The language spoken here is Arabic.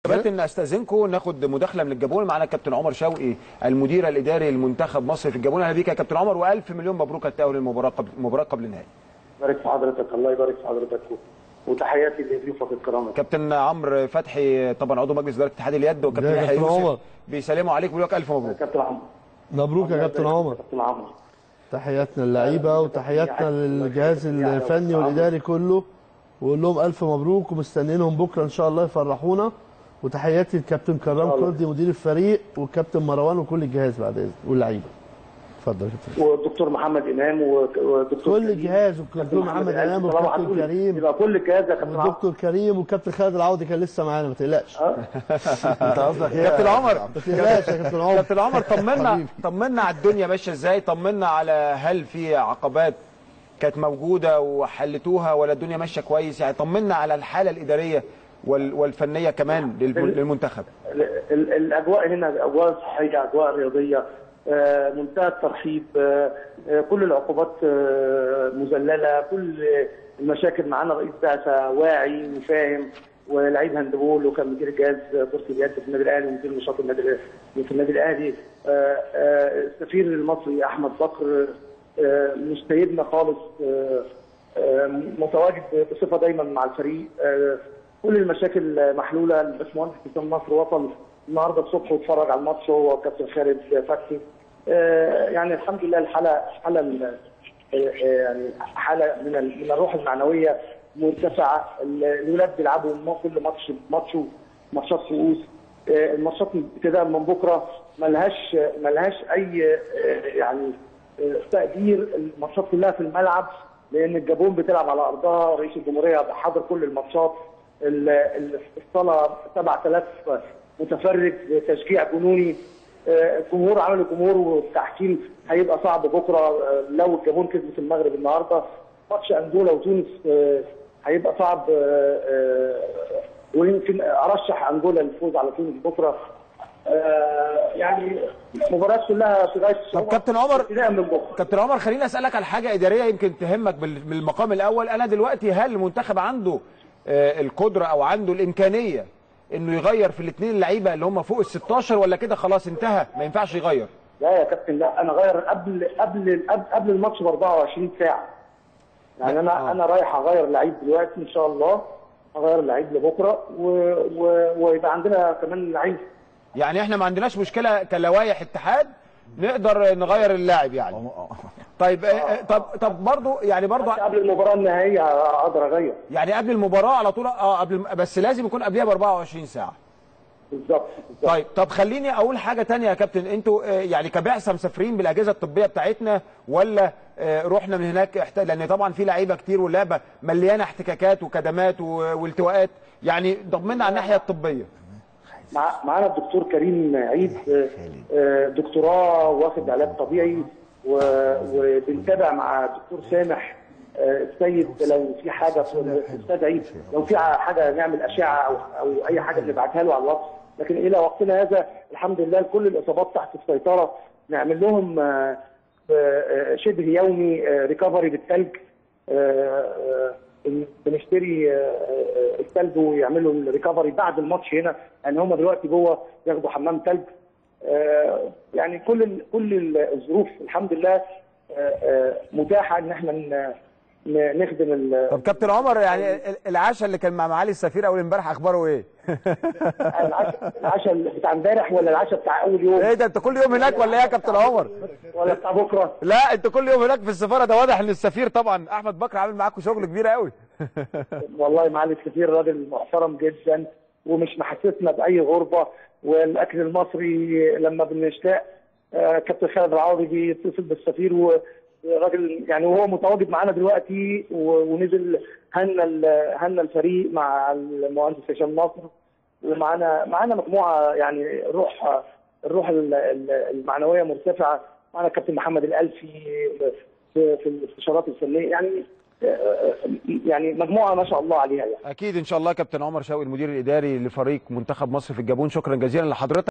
كابتن استاذنكم ناخد مداخله من الجابون. معانا كابتن عمر شوقي المدير الاداري لمنتخب مصر في الجابون. اهلا بيك يا كابتن عمر، والف مليون مبروك التاهل للمباراه قبل النهائي. يبارك في حضرتك، الله يبارك في حضرتك، وتحياتي لضيوفك الكرام. كابتن عمرو فتحي طبعا عضو مجلس اداره اتحاد اليد، وكابتن يحيى يوسف بيسلموا عليك ويقول لك الف مبروك. كابتن عمرو مبروك يا كابتن عمر. كابتن عمرو، تحياتنا للعيبه وتحياتنا للجهاز الفني والاداري كله، وقول لهم الف مبروك ومستنيينهم بكره ان شاء الله يفرحونا. وتحياتي للكابتن كرام كردي مدير الفريق والكابتن مروان وكل الجهاز بعد اذنك واللعيبه. اتفضل يا كابتن. والدكتور محمد امام ودكتور كل الجهاز والدكتور محمد امام والكابتن كريم، يبقى كل الجهاز يا كابتن والدكتور كريم والكابتن خالد العوضي كان لسه معانا، ما تقلقش. انت قصدك ايه يا كابتن عمر؟ ما تقلقش يا كابتن عمر. كابتن عمر طمنا على الدنيا ماشيه ازاي، طمنا على هل في عقبات كانت موجوده وحلتوها ولا الدنيا ماشيه كويس؟ يعني طمنا على الحاله الاداريه والفنيه كمان للمنتخب. الاجواء هنا اجواء صحيه، اجواء رياضيه، منتهى الترحيب، كل العقوبات مذلله، كل المشاكل معانا رئيس بعثه واعي وفاهم، ولعيب هاندبول وكان مدير جهاز كرة اليد في النادي الاهلي ومدير نشاط في النادي الاهلي، السفير المصري احمد بكر مش سايبنا خالص، متواجد بصفه دايما مع الفريق، كل المشاكل محلوله. الباشمهندس حسام نصر وصل النهارده الصبح واتفرج على الماتش هو وكابتن خالد فتحي. يعني الحمد لله الحاله يعني حاله من الروح المعنويه مرتفعه. الولاد بيلعبوا كل ماتشات كؤوس. الماتشات ابتداء من بكره ملهاش اي يعني تقدير، الماتشات كلها في الملعب لان الجابون بتلعب على ارضها، رئيس الجمهوريه حاضر كل الماتشات، الصاله 7000 متفرج، تشجيع جنوني، الجمهور عمل جمهور، والتحكيم هيبقى صعب بكره لو الجابون كسبت المغرب النهارده. ماتش انجولا وتونس هيبقى صعب، ويمكن ارشح انجولا للفوز على تونس بكره. يعني المباريات كلها في غايه الصعوبه. طب كابتن عمر خليني اسالك على حاجه اداريه يمكن تهمك بالمقام الاول. انا دلوقتي هل المنتخب عنده القدره او عنده الامكانيه انه يغير في الاثنين اللعيبه اللي هم فوق ال 16 ولا كده خلاص انتهى ما ينفعش يغير؟ لا يا كابتن، لا، انا غير قبل الماتش ب 24 ساعه. يعني انا رايح اغير لعيب دلوقتي ان شاء الله، اغير لعيب لبكره ويبقى عندنا كمان لعيب. يعني احنا ما عندناش مشكله كلوائح اتحاد نقدر نغير اللاعب يعني. طيب طب برضه قبل المباراه النهائيه اقدر اغير. يعني قبل المباراه على طول بس لازم يكون قبلها ب 24 ساعه. بالظبط. طب خليني اقول حاجه ثانيه يا كابتن، انتوا يعني كبعثه مسافرين بالاجهزه الطبيه بتاعتنا ولا رحنا من هناك لان طبعا في لعيبه كتير واللعبه مليانه احتكاكات وكدمات والتواءات، يعني ضمنا على الناحيه الطبيه. معانا الدكتور كريم عيد، دكتوراه واخد علاج طبيعي، وبنتابع مع الدكتور سامح السيد لو في حاجه تستدعي، لو في حاجه نعمل اشعه او اي حاجه بنبعتها له على الواتس. لكن الى وقتنا هذا الحمد لله كل الاصابات تحت السيطره، نعمل لهم شبه يومي ريكفري بالثلج، بنشتري الثلج ويعملوا الريكفري بعد الماتش هنا، يعني هم دلوقتي جوه ياخدوا حمام ثلج. يعني كل الظروف الحمد لله متاحه ان احنا نخدم. طب كابتن عمر يعني العشاء اللي كان مع معالي السفير اول امبارح اخباره ايه؟ العشاء بتاع امبارح ولا العشاء بتاع اول يوم؟ ايه ده انت كل يوم هناك ولا ايه يا كابتن عمر؟ ولا بتاع بكره؟ لا انت كل يوم هناك في السفاره، ده واضح ان السفير طبعا احمد بكر عامل معاكم شغل كبير قوي. والله معالي السفير راجل محترم جدا ومش محسسنا باي غربه، والاكل المصري لما بنشتاق كابتن خالد العوضي بيتصل بالسفير وراجل يعني، وهو متواجد معانا دلوقتي ونزل هنا الفريق مع المهندس هشام نصر، ومعانا مجموعه يعني الروح المعنويه مرتفعه. معانا كابتن محمد الالفي في الاستشارات الفنيه، يعني مجموعه ما شاء الله عليها يعني. اكيد ان شاء الله. كابتن عمر شوقي المدير الاداري لفريق منتخب مصر في الجابون، شكرا جزيلا لحضرتك.